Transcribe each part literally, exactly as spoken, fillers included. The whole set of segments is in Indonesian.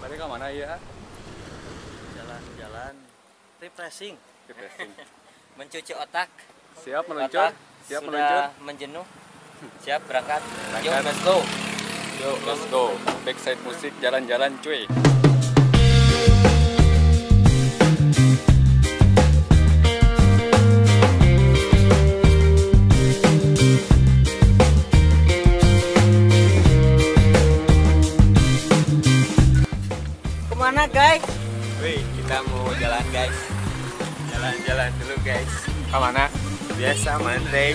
Lagi ke mana ya? Jalan-jalan refreshing. Refreshing. Mencuci otak. Siap meluncur? Otak Siap sudah meluncur? menjenuh. Siap berangkat. Berangkat. Yuk, let's go. Yuk, let's go. Backside musik jalan-jalan cuy. Kemana guys? Wih, kita mau jalan guys. Jalan-jalan dulu guys. Kemana? Biasa mandai.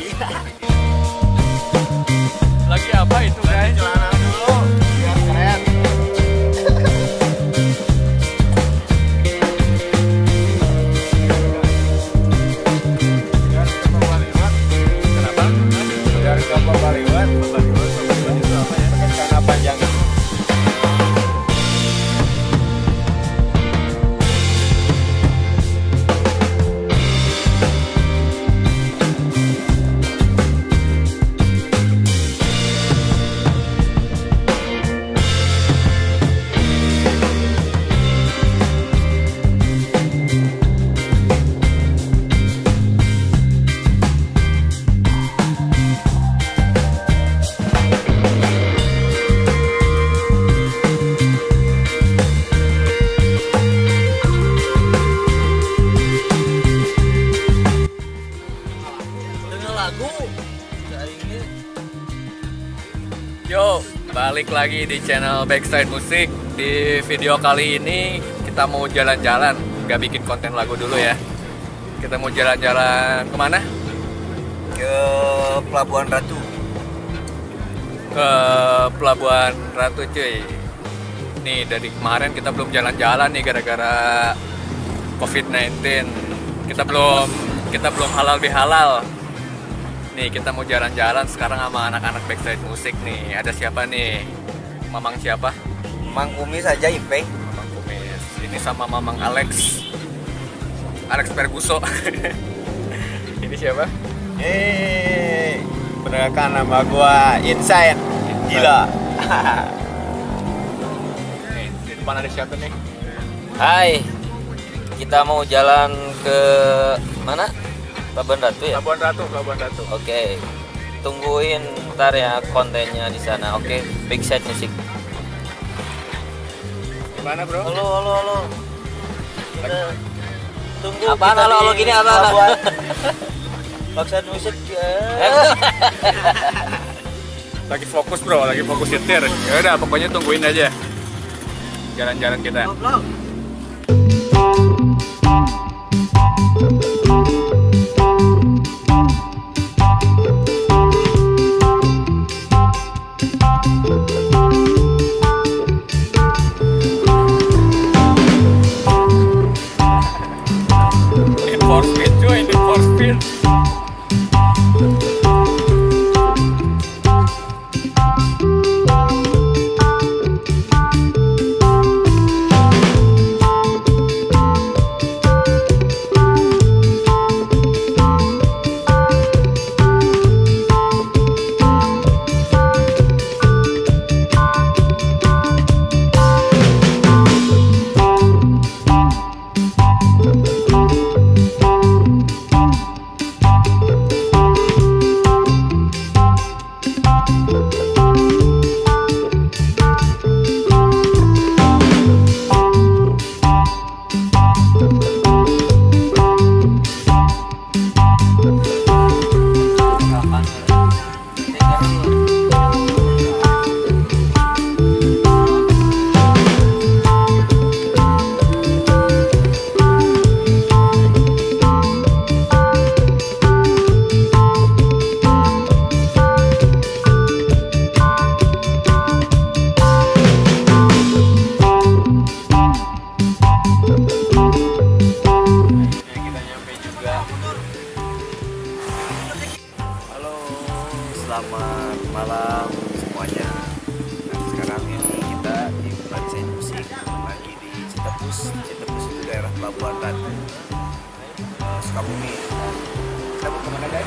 Lagi apa itu guys? Celana dulu, biar keren. Biar ke bawah lewat. Kenapa? Biar ke bawah lewat. Bawah lewat, bawah lewat itu apa ya? Pakai celana panjang. Yo, balik lagi di channel Backside Musik. Di video kali ini kita mau jalan-jalan, nggak bikin konten lagu dulu ya. Kita mau jalan-jalan kemana? Ke Pelabuhan Ratu. Ke Pelabuhan Ratu cuy. Nih dari kemarin kita belum jalan-jalan nih gara-gara covid sembilan belas. Kita belum kita belum halal bihalal. Nih kita mau jalan-jalan sekarang sama anak-anak Backside Musik nih. Ada siapa nih? Mamang siapa? Mang Kumis aja Ipeng. Mamang Kumis. Ini sama Mamang Alex. Alex Perguso. Ini siapa? Yeay, perkenalkan nama gua Inside. Gila. Nih, di depan ada siapa nih? Hai. Kita mau jalan ke mana? Pelabuhan Ratu ya? Pelabuhan Ratu, Pelabuhan Ratu. Oke. Tungguin ntar ya kontennya di sana. Oke, Backside Musik. Gimana, Bro? Halo, halo, halo. Kita tunggu. Apaan kita halo, di halo gini, apa, apa? Pelabuhan. Backside Musik. Lagi fokus, Bro, lagi fokus nyetir. Ya udah, pokoknya tungguin aja. Jalan-jalan kita. Need for speed, cuy, need for speed. Selamat malam semuanya. Nah, sekarang ini kita di Backside Musik lagi di Citepus. Citepus itu daerah Pelabuhan Ratu, uh, Sukabumi. Kita mau kemana guys?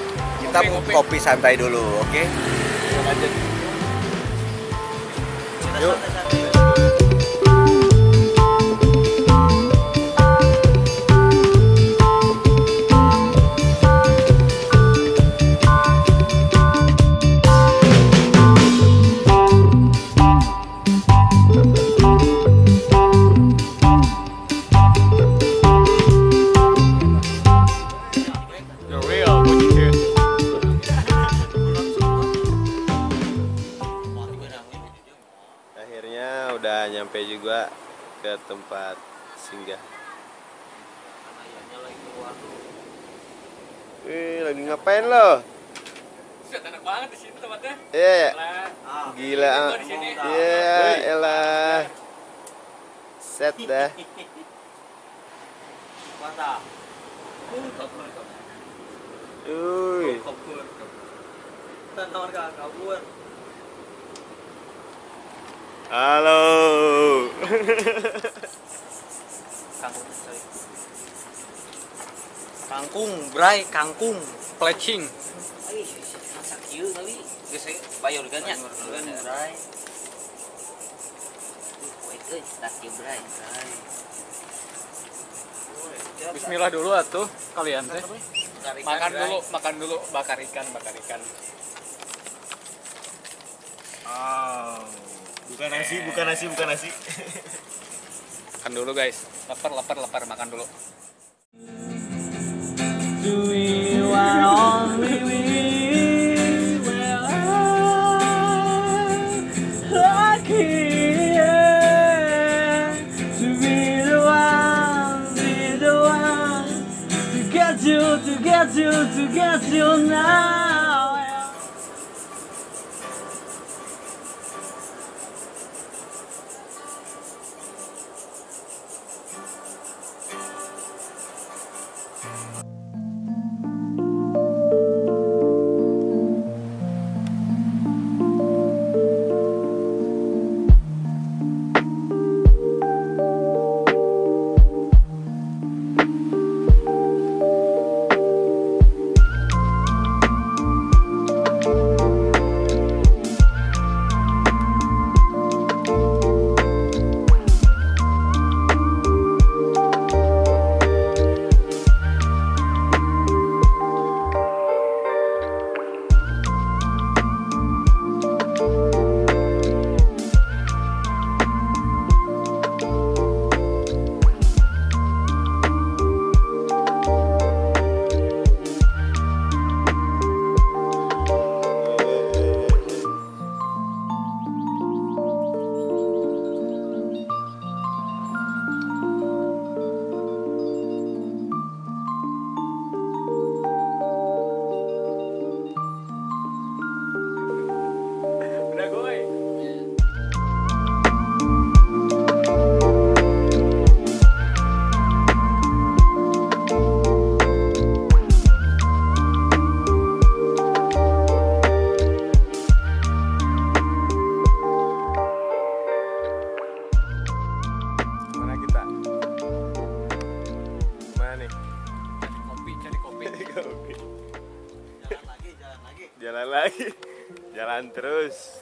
Kita mau kopi santai dulu, oke? Okay? Kita Yuk. Akhirnya udah nyampe juga ke tempat singgah. Wih, lagi ngapain lo? Set enak banget di sini tempatnya. Iya, Lah, gila. gua di sini. Iya, elah. Set dah. Mantap. Uy. Kabur. Tantangan kak kabur. Halo. Kangkung. Kangkung, bray, kangkung. Plecing. Ai, masak ieu kali. Geus bayar kan nya. Bray. Wait euy, tak ieu bray, bray. Bismillah dulu atuh kalian teh. Makan dulu, makan dulu, bakar ikan, bakar ikan. Oh. Bukan nasi, bukan nasi, bukan nasi. Makan dulu guys. Lapar, lapar, lapar, makan dulu. To get you, to get you now. Jalan lagi, jalan terus.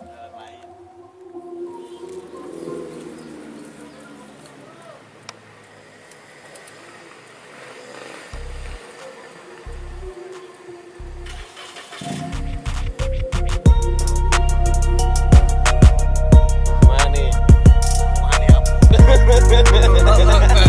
Mana nih? Mana apa?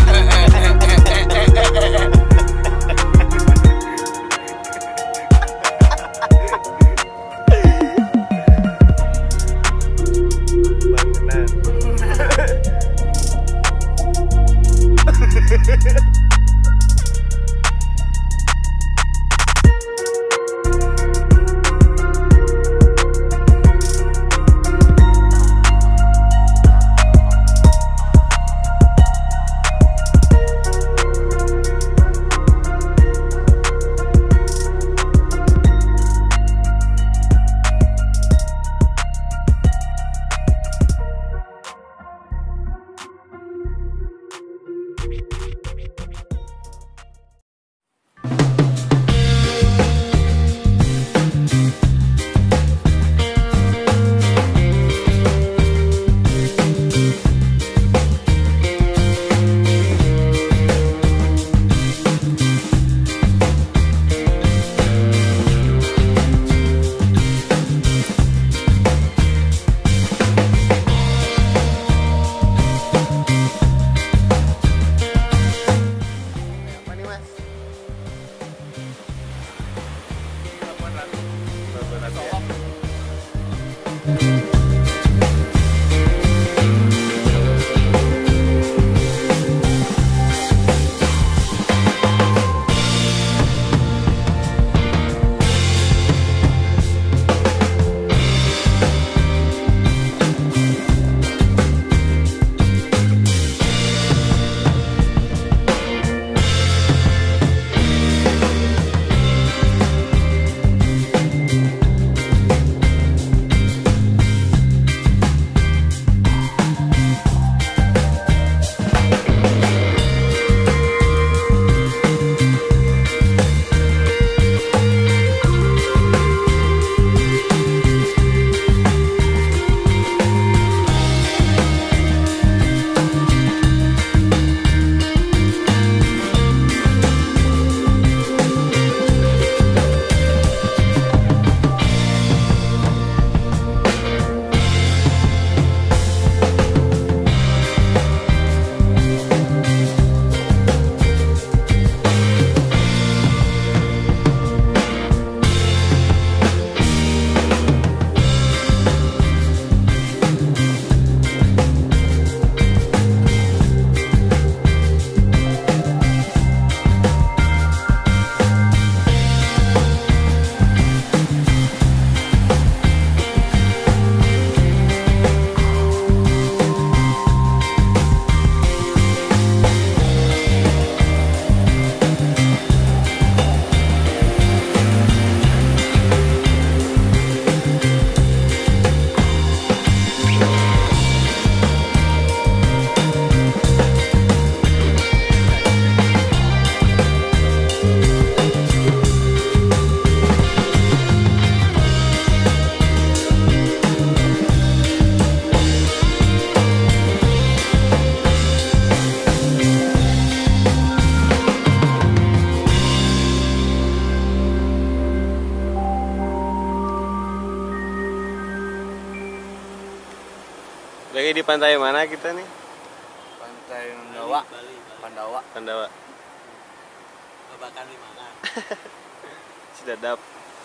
di pantai mana kita nih? Pantai Pandawa. Pandawa. Pandawa. Babakan di mana? Sidadap.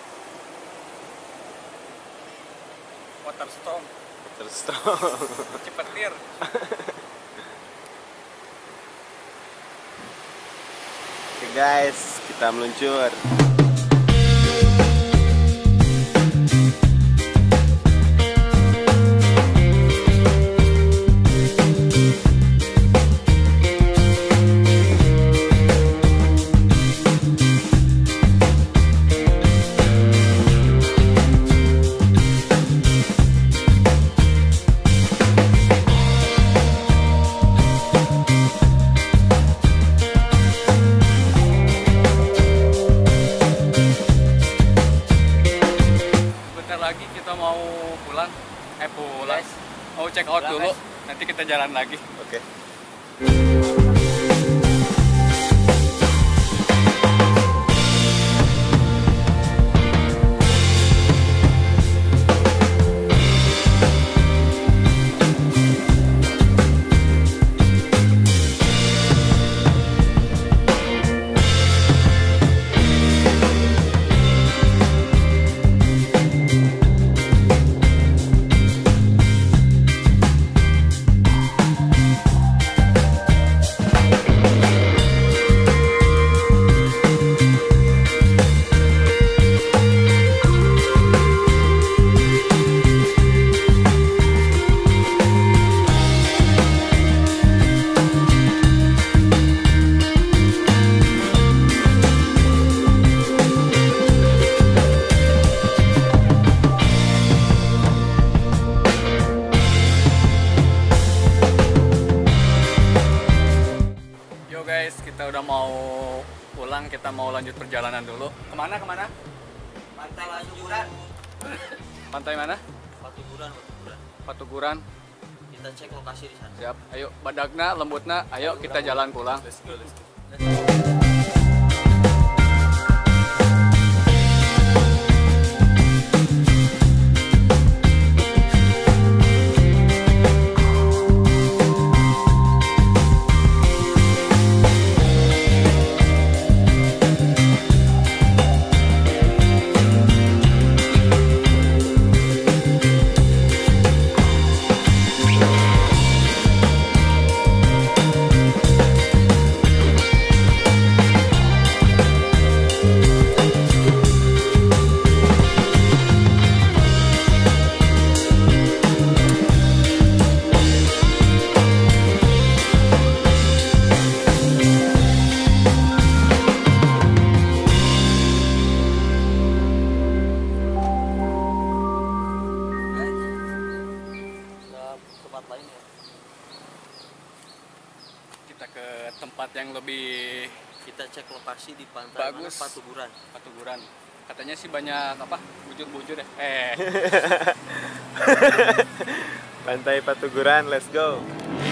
Waterstone, Terus cepet lir. Oke guys, kita meluncur. Lagi kita mau pulang, eh pulang, mau check out Pulang, dulu, guys. nanti kita jalan lagi. Oke. Yo guys, kita udah mau pulang, kita mau lanjut perjalanan dulu. Kemana kemana? Pantai Patuguran. Pantai mana? Patuguran, Patuguran. Patuguran. Kita cek lokasi di sana. Siap. Ayo, badagna, lembutna. Ayo kita jalan pulang. Let's go, let's go. Tempat lain ya. Kita ke tempat yang lebih Kita cek lokasi di pantai bagus. mana? Patuguran. Patuguran. Katanya sih banyak apa? Bujur-bujur ya. Eh. Pantai Patuguran, let's go.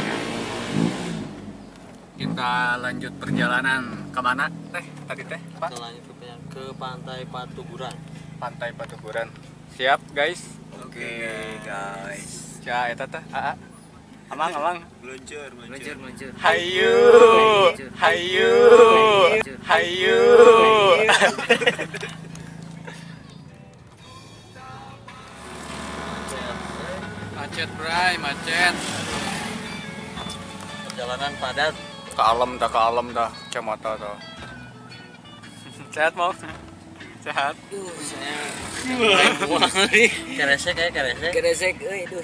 Kita lanjut perjalanan kemana teh tadi teh? Pak? Kita lanjut ke, ke pantai Patuguran. Pantai Patuguran. Siap guys. Oke guys. Ca eta teh. Aa. Amang amang. Meluncur, Meluncur, meluncur. Hayu. Hayu. Hayu. Macet, bray, macet. Perjalanan padat. Ke alam dah, ke alam dah, kacamata dah. Sehat mau? Sehat. Duh, saya buang nih. Keresek ya, keresek. Keresek, euy, duh.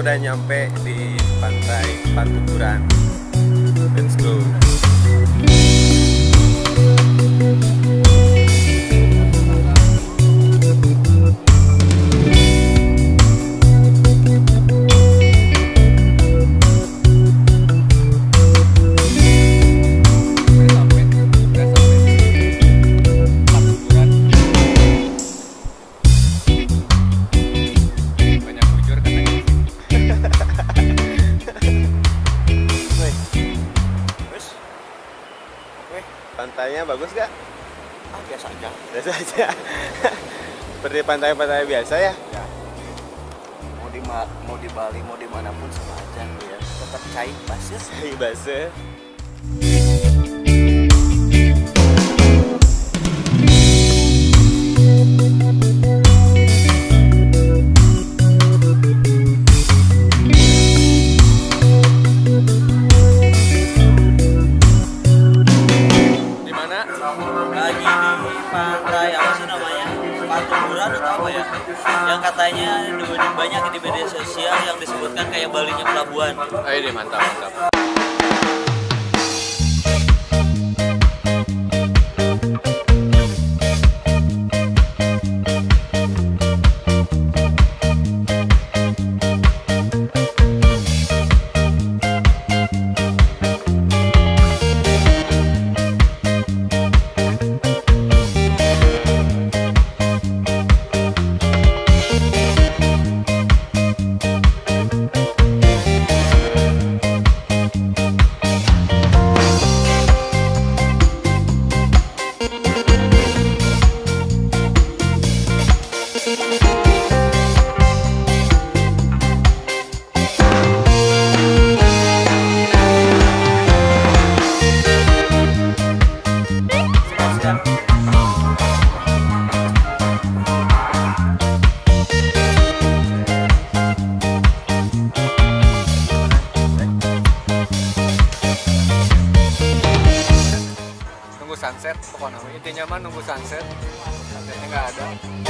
udah nyampe di pantai Pantuburan. Let's go. Pantainya bagus gak? Ah, biasa aja. Biasa aja. Seperti pantai-pantai biasa ya? Ya. Mau di Ma- mau di Bali, mau dimanapun sama aja ya. Tetap cair pasir. Cair basah. Lagi di pantai apa sih namanya, Pantuburan atau apa ya, yang katanya banyak di media sosial yang disebutkan kayak Balinya pelabuhan. Ayo deh, mantap mantap. Nunggu sunset, pokoknya intinya mah nunggu sunset. Sunsetnya nggak ada.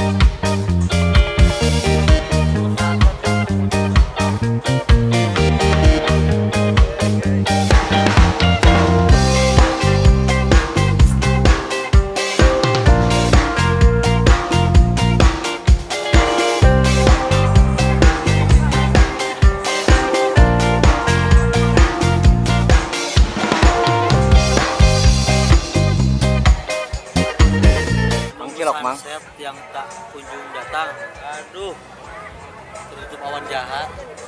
Cilok, Mang. Sunset yang tak kunjung datang. Aduh, tertutup awan jahat.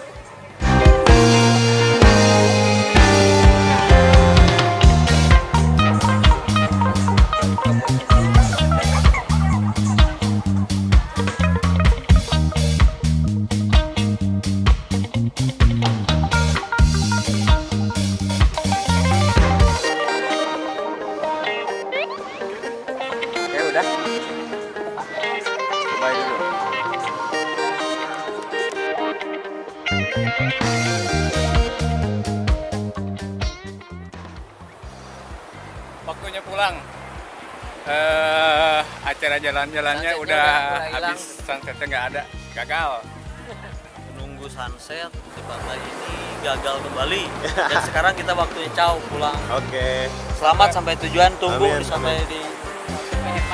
Oke, udah. Coba dulu. Waktunya pulang. Eh, acara jalan-jalannya Sunsetnya udah udah- udah hilang. habis, sunsetnya nggak ada, gagal. Menunggu sunset di pantai ini gagal kembali. Dan sekarang kita waktunya caw pulang. Oke. Selamat sampai tujuan. Tunggu Amin, sampai amin. di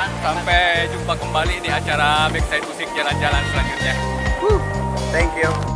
Sampai jumpa kembali di acara Backside Musik jalan-jalan selanjutnya. Thank you.